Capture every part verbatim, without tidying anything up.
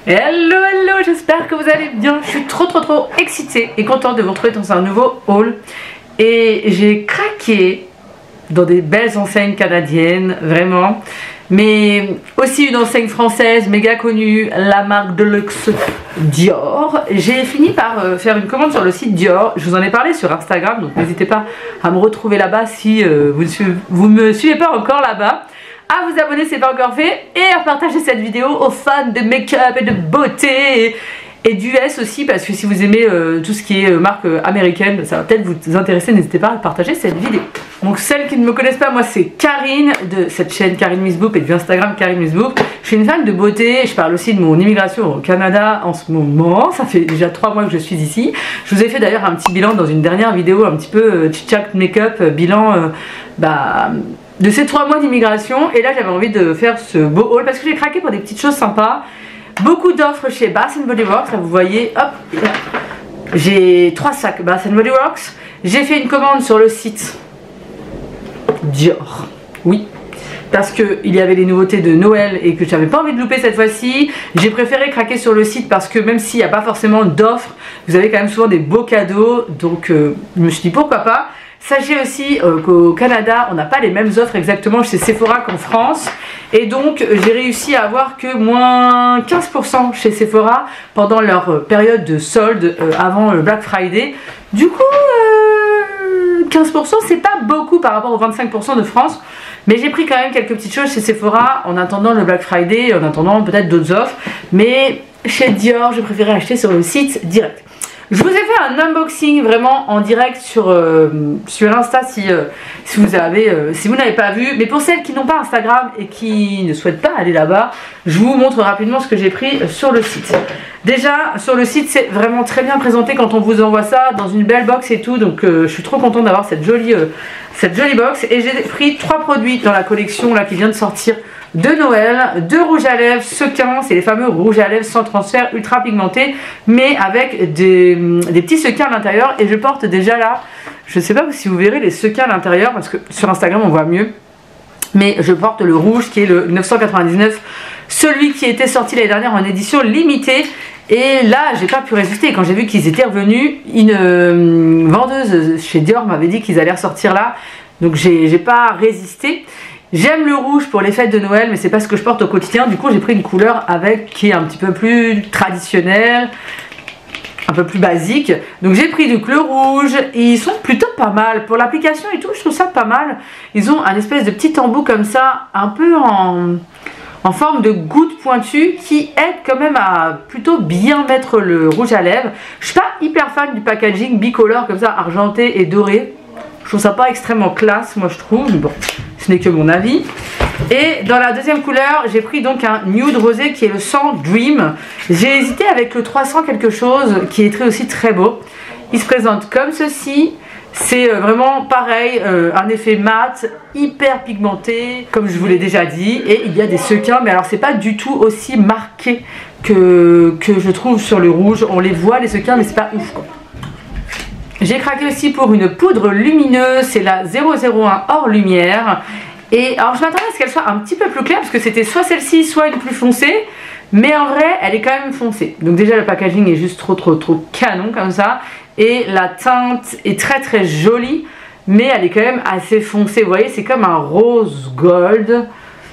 Hello hello, j'espère que vous allez bien. Je suis trop trop trop excitée et contente de vous retrouver dans un nouveau haul. Et j'ai craqué dans des belles enseignes canadiennes, vraiment. Mais aussi une enseigne française méga connue, la marque de luxe Dior. J'ai fini par euh, faire une commande sur le site Dior. Je vous en ai parlé sur Instagram, donc n'hésitez pas à me retrouver là-bas si euh, vous ne suivez, vous me suivez pas encore là-bas. À vous abonner si ce n'est pas encore fait et à partager cette vidéo aux fans de make-up et de beauté et, et d'U S aussi, parce que si vous aimez euh, tout ce qui est euh, marque euh, américaine, ça va peut-être vous intéresser. N'hésitez pas à partager cette vidéo. Donc celles qui ne me connaissent pas, moi c'est Karine de cette chaîne Karine Miss Boop et de Instagram Karine Miss Boop. Je suis une fan de beauté, je parle aussi de mon immigration au Canada en ce moment. Ça fait déjà trois mois que je suis ici. Je vous ai fait d'ailleurs un petit bilan dans une dernière vidéo, un petit peu euh, chit-chat make-up, euh, bilan euh, bah, de ces trois mois d'immigration. Et là j'avais envie de faire ce beau haul parce que j'ai craqué pour des petites choses sympas. Beaucoup d'offres chez Bath and Body Works, là vous voyez, hop, j'ai trois sacs Bath and Body Works. J'ai fait une commande sur le site Dior, oui, parce qu'il y avait les nouveautés de Noël et que j'avais pas envie de louper cette fois-ci. J'ai préféré craquer sur le site parce que même s'il n'y a pas forcément d'offres, vous avez quand même souvent des beaux cadeaux, donc euh, je me suis dit pourquoi pas. Sachez aussi euh, qu'au Canada, on n'a pas les mêmes offres exactement chez Sephora qu'en France. Et donc, j'ai réussi à avoir que moins quinze pour cent chez Sephora pendant leur euh, période de solde euh, avant le Black Friday. Du coup, euh, quinze pour cent, c'est pas beaucoup par rapport aux vingt-cinq pour cent de France. Mais j'ai pris quand même quelques petites choses chez Sephora en attendant le Black Friday, en attendant peut-être d'autres offres. Mais chez Dior, j'ai préféré acheter sur le site direct. Je vous ai fait un unboxing vraiment en direct sur, euh, sur Insta si, euh, si vous avez, euh, si vous n'avez pas vu. Mais pour celles qui n'ont pas Instagram et qui ne souhaitent pas aller là-bas, je vous montre rapidement ce que j'ai pris sur le site. Déjà sur le site c'est vraiment très bien présenté quand on vous envoie ça dans une belle box et tout. Donc euh, je suis trop contente d'avoir cette jolie, euh, cette jolie box. Et j'ai pris trois produits dans la collection là qui vient de sortir de Noël, deux rouges à lèvres sequins, c'est les fameux rouges à lèvres sans transfert ultra pigmentés mais avec des, des petits sequins à l'intérieur. Et je porte déjà là, je ne sais pas si vous verrez les sequins à l'intérieur parce que sur Instagram on voit mieux, mais je porte le rouge qui est le neuf cent quatre-vingt-dix-neuf, celui qui était sorti l'année dernière en édition limitée. Et là j'ai pas pu résister quand j'ai vu qu'ils étaient revenus. Une euh, vendeuse chez Dior m'avait dit qu'ils allaient ressortir là, donc j'ai pas résisté. J'aime le rouge pour les fêtes de Noël, mais c'est pas ce que je porte au quotidien. Du coup, j'ai pris une couleur avec qui est un petit peu plus traditionnelle, un peu plus basique. Donc j'ai pris donc le rouge et ils sont plutôt pas mal. Pour l'application et tout, je trouve ça pas mal. Ils ont un espèce de petit embout comme ça, un peu en, en forme de goutte pointue qui aide quand même à plutôt bien mettre le rouge à lèvres. Je suis pas hyper fan du packaging bicolore comme ça, argenté et doré. Je trouve ça pas extrêmement classe, moi je trouve, mais bon, ce n'est que mon avis. Et dans la deuxième couleur, j'ai pris donc un nude rosé qui est le cent Dream. J'ai hésité avec le trois cents quelque chose qui est très, aussi très beau. Il se présente comme ceci. C'est vraiment pareil, euh, un effet mat, hyper pigmenté, comme je vous l'ai déjà dit. Et il y a des sequins, mais alors c'est pas du tout aussi marqué que, que je trouve sur le rouge. On les voit les sequins, mais c'est pas ouf quoi. J'ai craqué aussi pour une poudre lumineuse, c'est la zéro zéro un hors lumière. Et alors je m'attendais à ce qu'elle soit un petit peu plus claire parce que c'était soit celle-ci, soit une plus foncée. Mais en vrai, elle est quand même foncée. Donc déjà le packaging est juste trop trop trop canon comme ça. Et la teinte est très très jolie, mais elle est quand même assez foncée. Vous voyez, c'est comme un rose gold.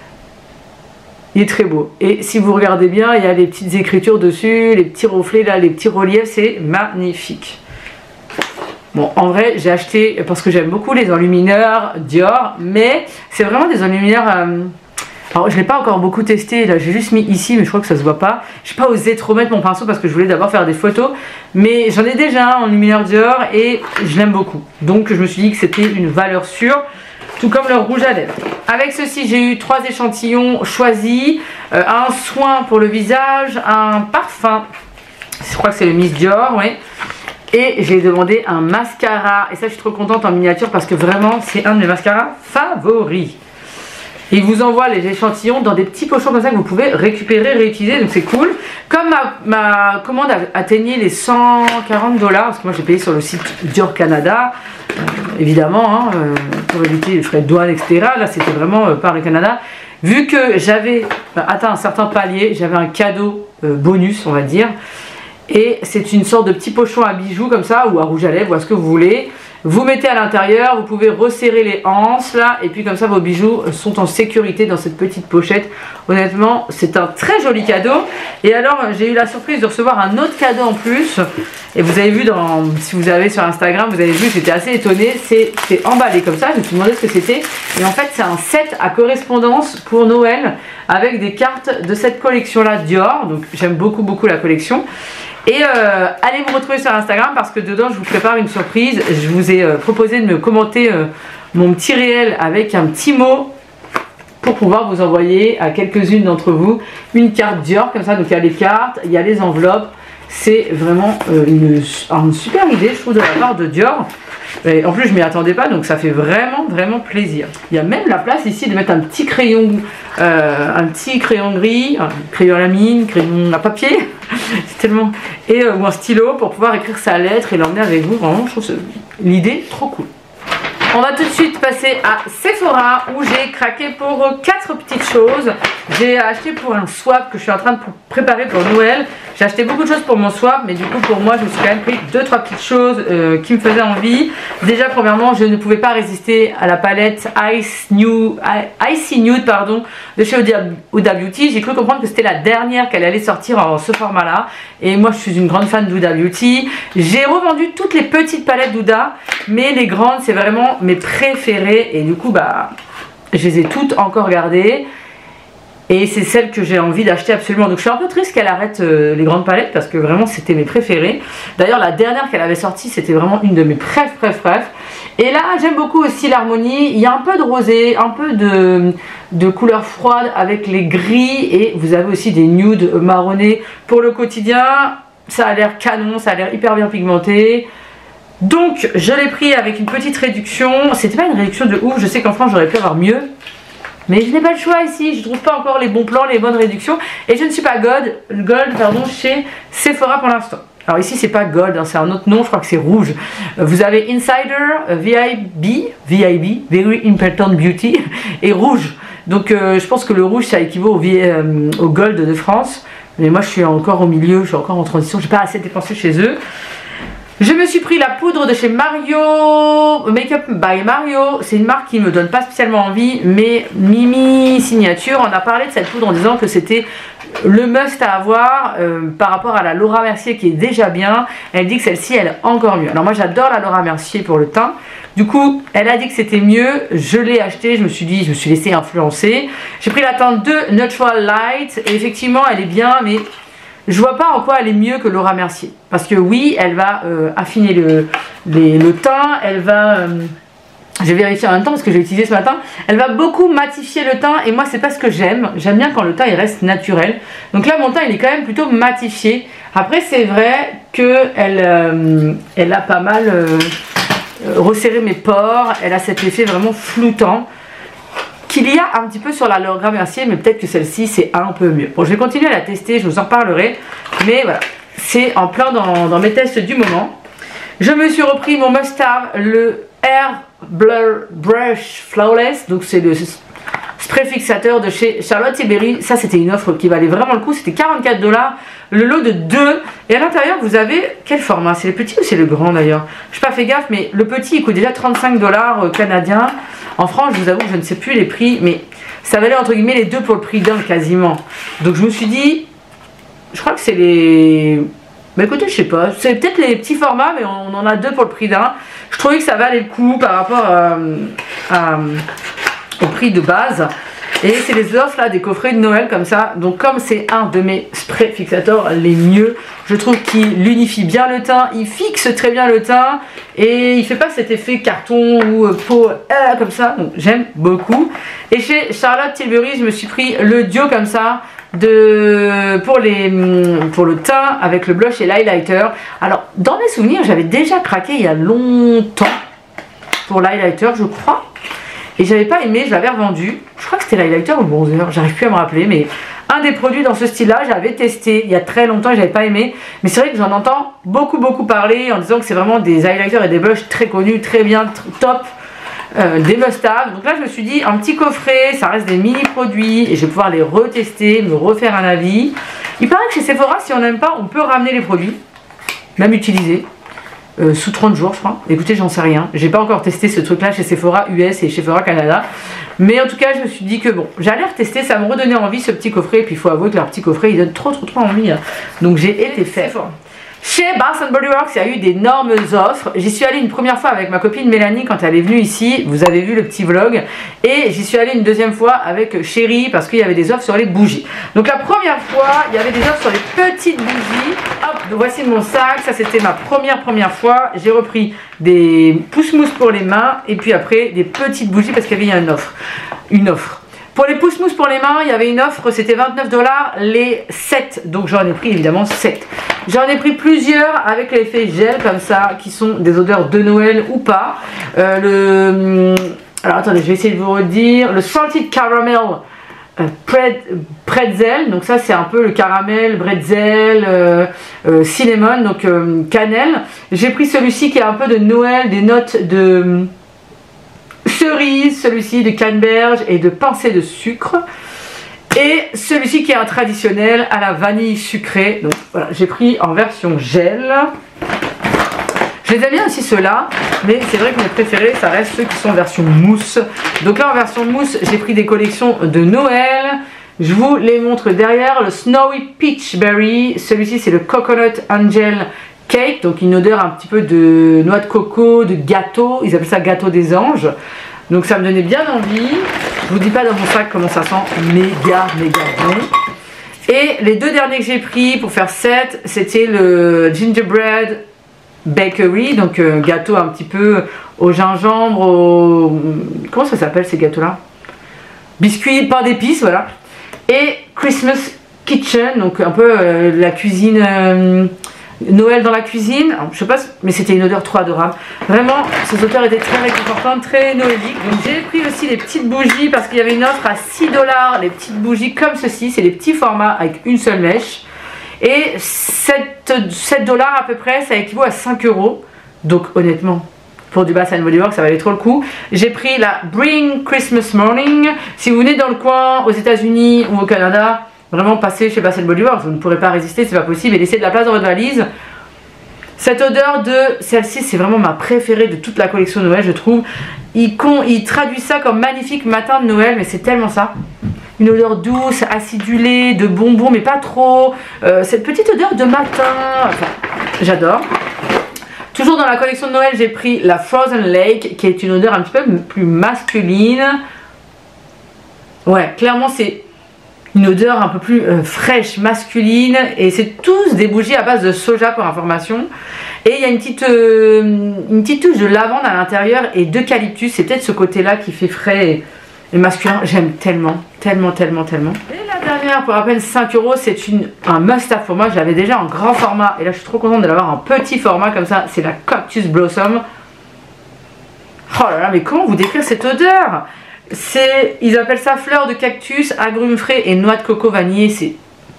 Il est très beau. Et si vous regardez bien, il y a les petites écritures dessus, les petits reflets là, les petits reliefs, c'est magnifique. Bon, en vrai, j'ai acheté parce que j'aime beaucoup les enlumineurs Dior, mais c'est vraiment des enlumineurs. Euh... Alors, je ne l'ai pas encore beaucoup testé. Là, j'ai juste mis ici, mais je crois que ça se voit pas. Je n'ai pas osé trop mettre mon pinceau parce que je voulais d'abord faire des photos, mais j'en ai déjà un enlumineur Dior et je l'aime beaucoup. Donc, je me suis dit que c'était une valeur sûre, tout comme le rouge à lèvres. Avec ceci, j'ai eu trois échantillons choisis, euh, un soin pour le visage, un parfum. Je crois que c'est le Miss Dior, oui. Et j'ai demandé un mascara. Et ça, je suis trop contente en miniature parce que vraiment, c'est un de mes mascaras favoris. Et ils vous envoient les échantillons dans des petits pochons comme ça que vous pouvez récupérer, réutiliser, donc c'est cool. Comme ma, ma commande atteignait les cent quarante dollars, parce que moi j'ai payé sur le site Dior Canada, euh, évidemment, hein, euh, pour éviter les frais de douane, et cetera. Là c'était vraiment euh, par le Canada. Vu que j'avais atteint un certain palier, j'avais un cadeau euh, bonus, on va dire. Et c'est une sorte de petit pochon à bijoux comme ça, ou à rouge à lèvres, ou à ce que vous voulez. Vous mettez à l'intérieur, vous pouvez resserrer les anses là, et puis comme ça vos bijoux sont en sécurité dans cette petite pochette. Honnêtement, c'est un très joli cadeau. Et alors, j'ai eu la surprise de recevoir un autre cadeau en plus. Et vous avez vu, dans, si vous avez sur Instagram, vous avez vu, j'étais assez étonnée. C'est emballé comme ça, je me suis demandé ce que c'était. Et en fait, c'est un set à correspondance pour Noël avec des cartes de cette collection là Dior. Donc, j'aime beaucoup, beaucoup la collection. Et euh, allez vous retrouver sur Instagram parce que dedans je vous prépare une surprise. Je vous ai euh, proposé de me commenter euh, mon petit réel avec un petit mot pour pouvoir vous envoyer à quelques-unes d'entre vous une carte Dior comme ça. Donc il y a les cartes, il y a les enveloppes. C'est vraiment euh, une, une super idée je trouve de la part de Dior. Et en plus je m'y attendais pas, donc ça fait vraiment vraiment plaisir. Il y a même la place ici de mettre un petit crayon, euh, un petit crayon gris, un crayon à la mine, crayon à papier, c'est tellement, et euh, ou un stylo pour pouvoir écrire sa lettre et l'emmener avec vous. Vraiment, je trouve l'idée trop cool. On va tout de suite passer à Sephora où j'ai craqué pour quatre petites choses. J'ai acheté pour un swap que je suis en train de préparer pour Noël. J'ai acheté beaucoup de choses pour mon swap, mais du coup pour moi je me suis quand même pris deux trois petites choses euh, qui me faisaient envie. Déjà premièrement, je ne pouvais pas résister à la palette Ice New, Icy Nude pardon, de chez Huda Beauty. J'ai cru comprendre que c'était la dernière qu'elle allait sortir en ce format là. Et moi je suis une grande fan d'Huda Beauty. J'ai revendu toutes les petites palettes d'Huda, mais les grandes c'est vraiment mes préférées. Et du coup bah je les ai toutes encore gardées. Et c'est celle que j'ai envie d'acheter absolument. Donc je suis un peu triste qu'elle arrête euh, les grandes palettes parce que vraiment c'était mes préférées. D'ailleurs la dernière qu'elle avait sortie c'était vraiment une de mes préf préf préf. Et là j'aime beaucoup aussi l'harmonie. Il y a un peu de rosé, un peu de, de couleur froide avec les gris. Et vous avez aussi des nudes marronnés pour le quotidien. Ça a l'air canon, ça a l'air hyper bien pigmenté. Donc je l'ai pris avec une petite réduction. C'était pas une réduction de ouf, je sais qu'en France j'aurais pu avoir mieux. Mais je n'ai pas le choix ici, je ne trouve pas encore les bons plans, les bonnes réductions. Et je ne suis pas gold, gold pardon, chez Sephora pour l'instant. Alors ici c'est pas gold, hein, c'est un autre nom, je crois que c'est rouge. Vous avez Insider, V I B, V I B, Very Important Beauty, et rouge. Donc euh, je pense que le rouge ça équivaut au, v, euh, au gold de France. Mais moi je suis encore au milieu, je suis encore en transition, je n'ai pas assez dépensé chez eux. Je me suis pris la poudre de chez Mario, Makeup by Mario. C'est une marque qui ne me donne pas spécialement envie, mais Mimi Signature en a parlé de cette poudre en disant que c'était le must à avoir euh, par rapport à la Laura Mercier qui est déjà bien. Elle dit que celle-ci elle est encore mieux. Alors moi j'adore la Laura Mercier pour le teint. Du coup elle a dit que c'était mieux, je l'ai acheté, je me suis dit, je me suis laissé influencer. J'ai pris la teinte de Natural Light et effectivement elle est bien, mais je vois pas en quoi elle est mieux que Laura Mercier. Parce que oui, elle va euh, affiner le, les, le teint, elle va... Euh, je vais vérifier en même temps parce que j'ai utilisé ce matin. Elle va beaucoup matifier le teint et moi c'est pas ce que j'aime. J'aime bien quand le teint il reste naturel. Donc là mon teint il est quand même plutôt matifié. Après c'est vrai que elle, euh, elle a pas mal euh, resserré mes pores. Elle a cet effet vraiment floutant qu'il y a un petit peu sur la Laura Mercier, mais peut-être que celle-ci c'est un peu mieux. Bon, je vais continuer à la tester, je vous en reparlerai, mais voilà, c'est en plein dans, dans mes tests du moment. Je me suis repris mon must-have, le Air Blur Brush Flawless, donc c'est le spray fixateur de chez Charlotte Tilbury. Ça c'était une offre qui valait vraiment le coup, c'était quarante-quatre dollars, le lot de deux. Et à l'intérieur vous avez, quel format? C'est le petit ou c'est le grand d'ailleurs? Je n'ai pas fait gaffe, mais le petit il coûte déjà trente-cinq dollars canadiens. En France je vous avoue que je ne sais plus les prix, mais ça valait entre guillemets les deux pour le prix d'un quasiment. Donc je me suis dit, je crois que c'est les... Mais écoutez, je sais pas, c'est peut-être les petits formats, mais on en a deux pour le prix d'un. Je trouvais que ça valait le coup par rapport à, à, au prix de base. Et c'est les offres là, des coffrets de Noël comme ça. Donc comme c'est un de mes sprays fixateurs les mieux, je trouve qu'il unifie bien le teint, il fixe très bien le teint et il fait pas cet effet carton ou peau euh, comme ça. Donc j'aime beaucoup. Et chez Charlotte Tilbury, je me suis pris le duo comme ça de pour les pour le teint avec le blush et l'highlighter. Alors dans mes souvenirs, j'avais déjà craqué il y a longtemps pour l'highlighter, je crois. et j'avais pas aimé, je l'avais revendu. Je crois que c'était l'highlighter ou le bronzer, j'arrive plus à me rappeler, mais un des produits dans ce style-là, j'avais testé il y a très longtemps et j'avais pas aimé. Mais c'est vrai que j'en entends beaucoup beaucoup parler en disant que c'est vraiment des highlighters et des blushs très connus, très bien, top. Euh, des must-have. Donc là je me suis dit un petit coffret, ça reste des mini produits et je vais pouvoir les retester, me refaire un avis. Il paraît que chez Sephora, si on n'aime pas, on peut ramener les produits, même utiliser euh, sous trente jours je crois. Écoutez, j'en sais rien, j'ai pas encore testé ce truc là chez Sephora U S et chez Sephora Canada, mais en tout cas je me suis dit que bon, j'allais retester, ça me redonnait envie ce petit coffret. Et puis il faut avouer que leur petit coffret il donne trop trop trop envie, hein. Donc j'ai été fait. Chez Bath and Body Works, il y a eu d'énormes offres. J'y suis allée une première fois avec ma copine Mélanie quand elle est venue ici. Vous avez vu le petit vlog. Et j'y suis allée une deuxième fois avec Chérie parce qu'il y avait des offres sur les bougies. Donc la première fois, il y avait des offres sur les petites bougies. Hop, donc voici mon sac. Ça, c'était ma première première fois. J'ai repris des pousse-mousse pour les mains. Et puis après, des petites bougies parce qu'il y avait une offre. Une offre. Pour les pousse-mousse pour les mains, il y avait une offre, c'était vingt-neuf dollars les sept. Donc j'en ai pris évidemment sept. J'en ai pris plusieurs avec l'effet gel comme ça, qui sont des odeurs de Noël ou pas. Euh, le... Alors attendez, je vais essayer de vous redire. Le Salted Caramel euh, Pretzel. Donc ça c'est un peu le caramel, bretzel, euh, euh, cinnamon, donc euh, cannelle. J'ai pris celui-ci qui est un peu de Noël, des notes de... cerise, celui-ci de canneberge et de pincée de sucre, et celui-ci qui est un traditionnel à la vanille sucrée. Donc voilà, j'ai pris en version gel. Je les aime bien aussi ceux-là, mais c'est vrai que mes préférés ça reste ceux qui sont en version mousse. Donc là en version mousse j'ai pris des collections de Noël. Je vous les montre derrière. Le Snowy Peach Berry, celui-ci c'est le Coconut Angel Cake, donc une odeur un petit peu de noix de coco, de gâteau, ils appellent ça gâteau des anges. Donc ça me donnait bien envie. Je vous dis pas dans mon sac comment ça sent, méga méga bon. Et les deux derniers que j'ai pris pour faire sept, c'était le Gingerbread Bakery, donc euh, gâteau un petit peu au gingembre, au... comment ça s'appelle ces gâteaux là? Biscuits, pain d'épices, voilà. Et Christmas Kitchen, donc un peu euh, la cuisine... Euh, Noël dans la cuisine, alors, je sais pas, mais c'était une odeur trop adorable. Vraiment, ces odeurs étaient très réconfortantes, très noéliques. Donc j'ai pris aussi les petites bougies parce qu'il y avait une offre à six dollars, les petites bougies comme ceci, c'est les petits formats avec une seule mèche. Et sept dollars à peu près, ça équivaut à cinq euros. Donc honnêtement, pour du Bath and Body Works, ça valait trop le coup. J'ai pris la Bring Christmas Morning. Si vous venez dans le coin, aux États-Unis ou au Canada, vraiment passer chez Bath and Body Works, vous ne pourrez pas résister, c'est pas possible, et laisser de la place dans votre valise. Cette odeur de celle-ci, c'est vraiment ma préférée de toute la collection Noël, je trouve. Il, con, il traduit ça comme magnifique matin de Noël, mais c'est tellement ça. Une odeur douce, acidulée, de bonbons, mais pas trop. Euh, cette petite odeur de matin, enfin, j'adore. Toujours dans la collection de Noël, j'ai pris la Frozen Lake, qui est une odeur un petit peu plus masculine. Ouais, clairement, c'est une odeur un peu plus euh, fraîche, masculine, et c'est tous des bougies à base de soja pour information. Et il y a une petite, euh, une petite touche de lavande à l'intérieur et d'eucalyptus. C'est peut-être ce côté-là qui fait frais et, et masculin. J'aime tellement, tellement, tellement, tellement. Et la dernière pour à peine cinq euros, c'est un must-have pour moi. Je l'avais déjà en grand format et là je suis trop contente de l'avoir en petit format comme ça. C'est la Cactus Blossom. Oh là là, mais comment vous décrire cette odeur? C'est, ils appellent ça fleur de cactus, agrumes frais et noix de coco vanillée. C'est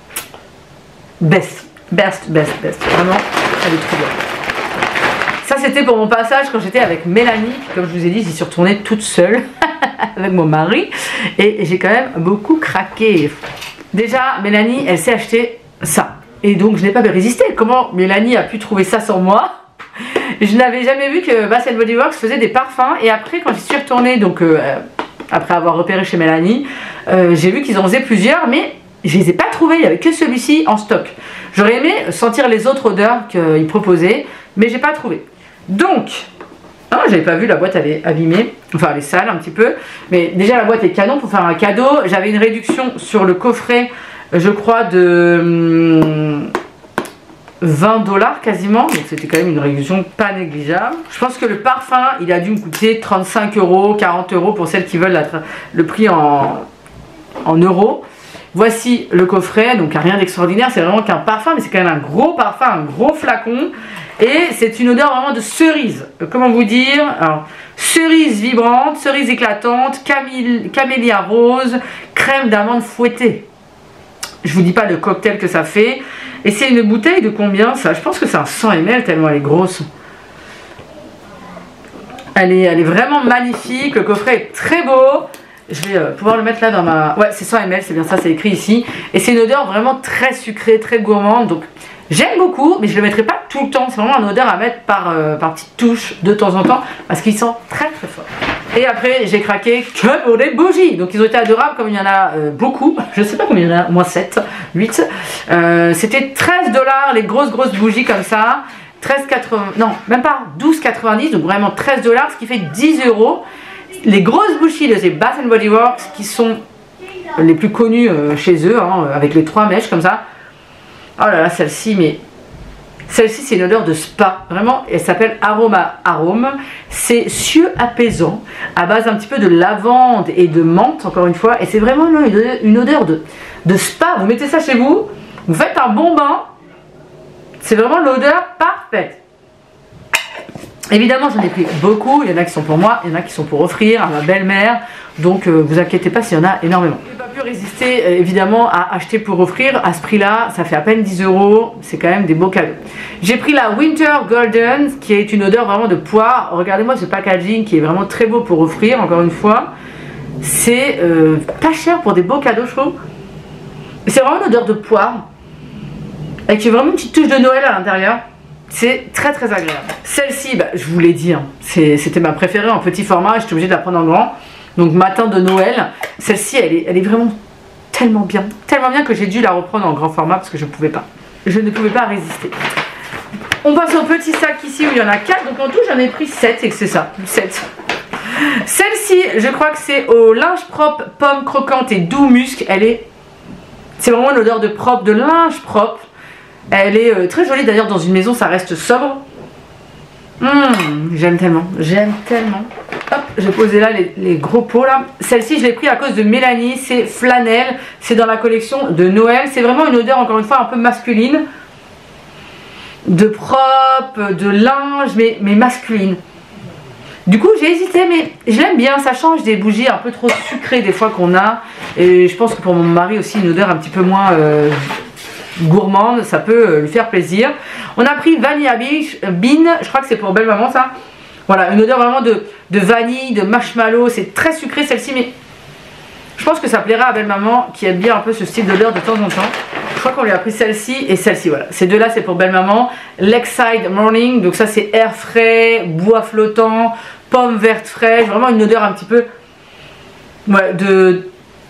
best, best, best, best. Vraiment, elle est trop bien. Ça, c'était pour mon passage quand j'étais avec Mélanie. Comme je vous ai dit, j'y suis retournée toute seule avec mon mari. Et j'ai quand même beaucoup craqué. Déjà, Mélanie, elle s'est acheté ça. Et donc, je n'ai pas résisté. Comment Mélanie a pu trouver ça sur moi? Je n'avais jamais vu que Bath and Body Works faisait des parfums. Et après, quand j'y suis retournée, donc... Euh, après avoir repéré chez Mélanie, euh, j'ai vu qu'ils en faisaient plusieurs, mais je les ai pas trouvés, il n'y avait que celui-ci en stock. J'aurais aimé sentir les autres odeurs qu'ils proposaient, mais j'ai pas trouvé. Donc, ah, j'avais pas vu, la boîte elle est abîmée, enfin elle est sale un petit peu, mais déjà la boîte est canon pour faire un cadeau. J'avais une réduction sur le coffret, je crois de hum, vingt dollars quasiment, donc c'était quand même une réduction pas négligeable. Je pense que le parfum il a dû me coûter trente-cinq euros, quarante euros pour celles qui veulent la, le prix en, en euros. Voici le coffret, donc rien d'extraordinaire, c'est vraiment qu'un parfum, mais c'est quand même un gros parfum, un gros flacon. Et c'est une odeur vraiment de cerise. Comment vous dire? Alors, cerise vibrante, cerise éclatante, camille, camélia rose, crème d'amande fouettée. Je vous dis pas le cocktail que ça fait. Et c'est une bouteille de combien ça? Je pense que c'est un cent millilitres tellement elle est grosse. Elle est, elle est vraiment magnifique. Le coffret est très beau. Je vais euh, pouvoir le mettre là dans ma... Ouais, c'est cent millilitres, c'est bien ça, c'est écrit ici. Et c'est une odeur vraiment très sucrée, très gourmande. Donc j'aime beaucoup, mais je ne le mettrai pas tout le temps. C'est vraiment une odeur à mettre par, euh, par petite touche de temps en temps. Parce qu'il sent très très fort. Et après, j'ai craqué que pour des bougies. Donc ils ont été adorables, comme il y en a euh, beaucoup. Je ne sais pas combien il y en a, au moins sept, huit. Euh, C'était treize dollars, les grosses grosses bougies comme ça. treize quatre-vingts, non, même pas douze quatre-vingt-dix, donc vraiment treize dollars, ce qui fait dix euros. Les grosses bougies de ces Bath and Body Works qui sont les plus connues euh, chez eux, hein, avec les trois mèches comme ça. Oh là là, celle-ci, mais celle-ci c'est une odeur de spa, vraiment. Elle s'appelle Aroma Arome. C'est cieux apaisant à base un petit peu de lavande et de menthe, encore une fois. Et c'est vraiment une, une odeur de, de spa. Vous mettez ça chez vous, vous faites un bon bain. C'est vraiment l'odeur parfaite. Évidemment, j'en ai pris beaucoup. Il y en a qui sont pour moi, il y en a qui sont pour offrir à ma belle-mère. Donc, euh, vous inquiétez pas s'il y en a énormément. Je n'ai pas pu résister, euh, évidemment, à acheter pour offrir. À ce prix-là, ça fait à peine dix euros. C'est quand même des beaux cadeaux. J'ai pris la Winter Golden, qui est une odeur vraiment de poire. Regardez-moi ce packaging qui est vraiment très beau pour offrir, encore une fois. C'est euh, pas cher pour des beaux cadeaux, je trouve. C'est vraiment une odeur de poire. Avec vraiment une petite touche de Noël à l'intérieur. C'est très très agréable. Celle-ci, bah, je vous l'ai dit, hein, c'était ma préférée en petit format et j'étais obligée de la prendre en grand. Donc matin de Noël. Celle-ci, elle est, elle est vraiment tellement bien. Tellement bien que j'ai dû la reprendre en grand format parce que je ne pouvais pas. Je ne pouvais pas résister. On passe au petit sac ici où il y en a quatre. Donc en tout, j'en ai pris sept et que c'est ça. sept. Celle-ci, je crois que c'est au linge propre, pomme croquante et doux musc. Elle est... C'est vraiment l'odeur de propre, de linge propre. Elle est euh, très jolie d'ailleurs dans une maison, ça reste sobre. Mmh, j'aime tellement, j'aime tellement. Hop, j'ai posé là les, les gros pots là. Celle-ci je l'ai pris à cause de Mélanie, c'est flanelle. C'est dans la collection de Noël. C'est vraiment une odeur encore une fois un peu masculine. De propre, de linge, mais, mais masculine. Du coup j'ai hésité mais je l'aime bien, ça change des bougies un peu trop sucrées des fois qu'on a. Et je pense que pour mon mari aussi une odeur un petit peu moins... Euh, gourmande, ça peut lui faire plaisir. On a pris Vanilla Bean, je crois que c'est pour belle maman ça. Voilà, une odeur vraiment de, de vanille, de marshmallow, c'est très sucré celle-ci, mais je pense que ça plaira à belle maman qui aime bien un peu ce style d'odeur de temps en temps. Je crois qu'on lui a pris celle-ci et celle-ci, voilà. Ces deux-là c'est pour belle maman. Lakeside Morning, donc ça c'est air frais, bois flottant, pomme verte fraîche, vraiment une odeur un petit peu ouais, de...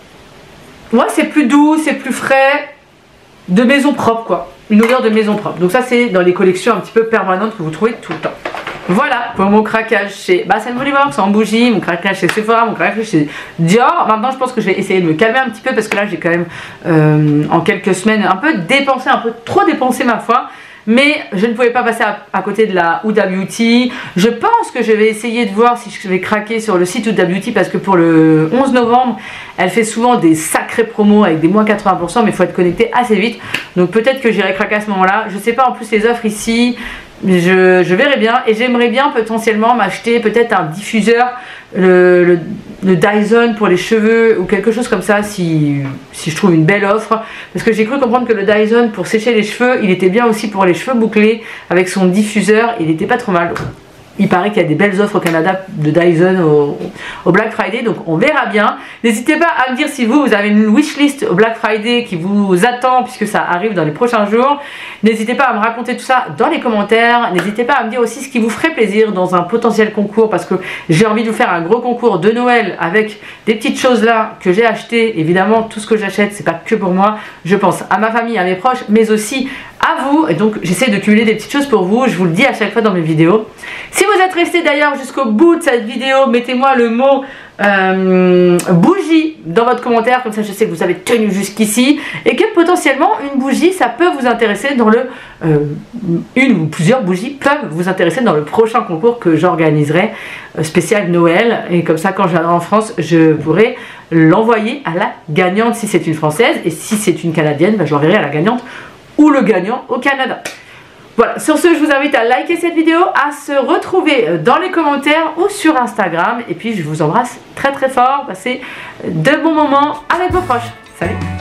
Ouais, c'est plus doux, c'est plus frais. De maison propre quoi, une odeur de maison propre. Donc ça c'est dans les collections un petit peu permanentes que vous trouvez tout le temps. Voilà pour mon craquage chez Bath and Body Works en bougie, mon craquage chez Sephora, mon craquage chez Dior. Maintenant je pense que je vais essayer de me calmer un petit peu parce que là j'ai quand même euh, en quelques semaines un peu dépensé, un peu trop dépensé ma foi. Mais je ne pouvais pas passer à, à côté de la Huda Beauty. Je pense que je vais essayer de voir si je vais craquer sur le site Huda Beauty parce que pour le onze novembre, elle fait souvent des sacrés promos avec des moins quatre-vingts pour cent, mais il faut être connecté assez vite. Donc peut-être que j'irai craquer à ce moment-là. Je ne sais pas en plus les offres ici. Je, je verrai bien et j'aimerais bien potentiellement m'acheter peut-être un diffuseur, le, le, le Dyson pour les cheveux ou quelque chose comme ça si, si je trouve une belle offre, parce que j'ai cru comprendre que le Dyson pour sécher les cheveux il était bien aussi pour les cheveux bouclés avec son diffuseur, il était pas trop mal. Il paraît qu'il y a des belles offres au Canada de Dyson au, au Black Friday, donc on verra bien. N'hésitez pas à me dire si vous, vous avez une wishlist au Black Friday qui vous attend puisque ça arrive dans les prochains jours. N'hésitez pas à me raconter tout ça dans les commentaires. N'hésitez pas à me dire aussi ce qui vous ferait plaisir dans un potentiel concours parce que j'ai envie de vous faire un gros concours de Noël avec des petites choses là que j'ai achetées. Évidemment, tout ce que j'achète, c'est pas que pour moi. Je pense à ma famille, à mes proches, mais aussi à vous. Et donc, j'essaie de cumuler des petites choses pour vous. Je vous le dis à chaque fois dans mes vidéos. Si vous êtes resté d'ailleurs jusqu'au bout de cette vidéo, mettez-moi le mot euh, bougie dans votre commentaire, comme ça je sais que vous avez tenu jusqu'ici et que potentiellement une bougie ça peut vous intéresser dans le euh, une ou plusieurs bougies peuvent vous intéresser dans le prochain concours que j'organiserai euh, spécial Noël, et comme ça quand je viendrai en France je pourrai l'envoyer à la gagnante si c'est une française, et si c'est une canadienne bah, je l'enverrai à la gagnante ou le gagnant au Canada. Voilà, sur ce, je vous invite à liker cette vidéo, à se retrouver dans les commentaires ou sur Instagram. Et puis, je vous embrasse très très fort. Passez de bons moments avec vos proches. Salut!